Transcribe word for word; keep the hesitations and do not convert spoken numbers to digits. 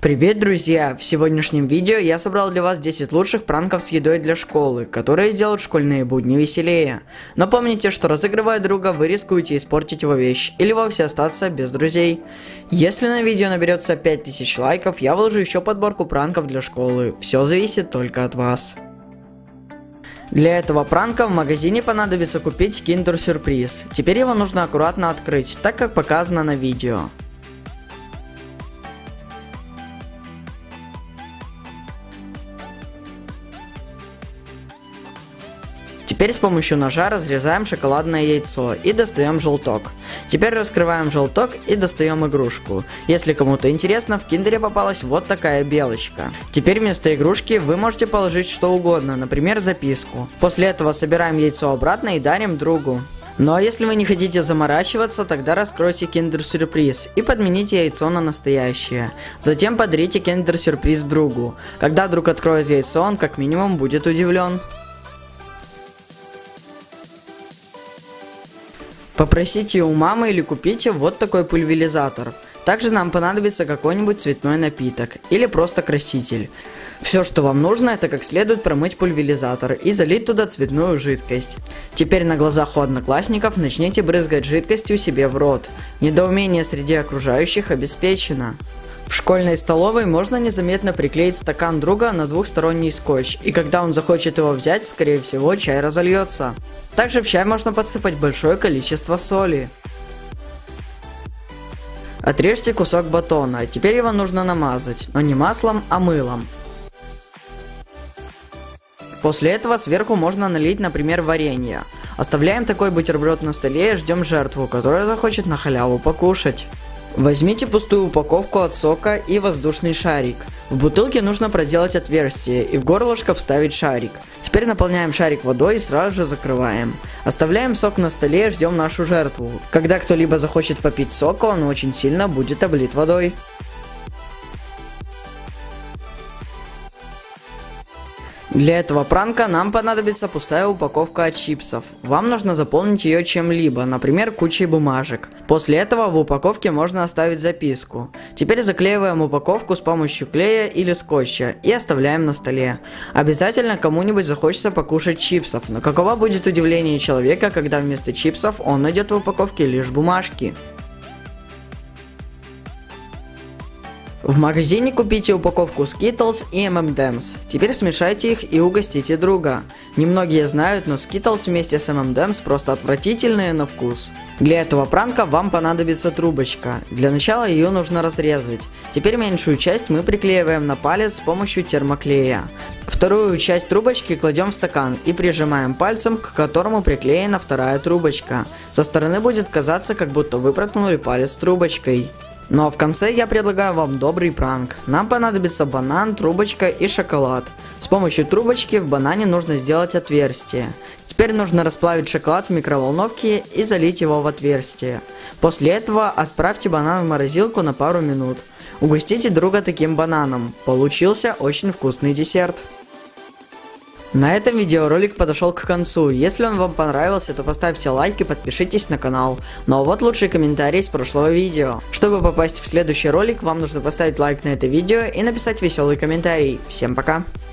Привет, друзья! В сегодняшнем видео я собрал для вас десять лучших пранков с едой для школы, которые сделают школьные будни веселее. Но помните, что разыгрывая друга, вы рискуете испортить его вещь или вовсе остаться без друзей. Если на видео наберется пять тысяч лайков, я выложу еще подборку пранков для школы. Все зависит только от вас. Для этого пранка в магазине понадобится купить Kinder Surprise. Теперь его нужно аккуратно открыть, так как показано на видео. Теперь с помощью ножа разрезаем шоколадное яйцо и достаем желток. Теперь раскрываем желток и достаем игрушку. Если кому-то интересно, в киндере попалась вот такая белочка. Теперь вместо игрушки вы можете положить что угодно, например записку. После этого собираем яйцо обратно и дарим другу. Ну а если вы не хотите заморачиваться, тогда раскройте Kinder Surprise и подмените яйцо на настоящее. Затем подарите Kinder Surprise другу. Когда друг откроет яйцо, он как минимум будет удивлен. Попросите у мамы или купите вот такой пульверизатор. Также нам понадобится какой-нибудь цветной напиток или просто краситель. Все, что вам нужно, это как следует промыть пульверизатор и залить туда цветную жидкость. Теперь на глазах у одноклассников начните брызгать жидкостью себе в рот. Недоумение среди окружающих обеспечено. В школьной столовой можно незаметно приклеить стакан друга на двухсторонний скотч, и когда он захочет его взять, скорее всего, чай разольется. Также в чай можно подсыпать большое количество соли. Отрежьте кусок батона, теперь его нужно намазать, но не маслом, а мылом. После этого сверху можно налить, например, варенье. Оставляем такой бутерброд на столе и ждем жертву, которая захочет на халяву покушать. Возьмите пустую упаковку от сока и воздушный шарик. В бутылке нужно проделать отверстие и в горлышко вставить шарик. Теперь наполняем шарик водой и сразу же закрываем. Оставляем сок на столе и ждем нашу жертву. Когда кто-либо захочет попить сока, он очень сильно будет облит водой. Для этого пранка нам понадобится пустая упаковка от чипсов. Вам нужно заполнить ее чем-либо, например, кучей бумажек. После этого в упаковке можно оставить записку. Теперь заклеиваем упаковку с помощью клея или скотча и оставляем на столе. Обязательно кому-нибудь захочется покушать чипсов, но каково будет удивление человека, когда вместо чипсов он найдет в упаковке лишь бумажки. В магазине купите упаковку Skittles и эм энд эмс. Теперь смешайте их и угостите друга. Немногие знают, но Skittles вместе с эм энд эмс просто отвратительные на вкус. Для этого пранка вам понадобится трубочка. Для начала ее нужно разрезать. Теперь меньшую часть мы приклеиваем на палец с помощью термоклея. Вторую часть трубочки кладем в стакан и прижимаем пальцем, к которому приклеена вторая трубочка. Со стороны будет казаться, как будто вы проткнули палец трубочкой. Ну а в конце я предлагаю вам добрый пранк. Нам понадобится банан, трубочка и шоколад. С помощью трубочки в банане нужно сделать отверстие. Теперь нужно расплавить шоколад в микроволновке и залить его в отверстие. После этого отправьте банан в морозилку на пару минут. Угостите друга таким бананом. Получился очень вкусный десерт. На этом видеоролик подошел к концу. Если он вам понравился, то поставьте лайк и подпишитесь на канал. Ну а вот лучший комментарий с прошлого видео. Чтобы попасть в следующий ролик, вам нужно поставить лайк на это видео и написать веселый комментарий. Всем пока!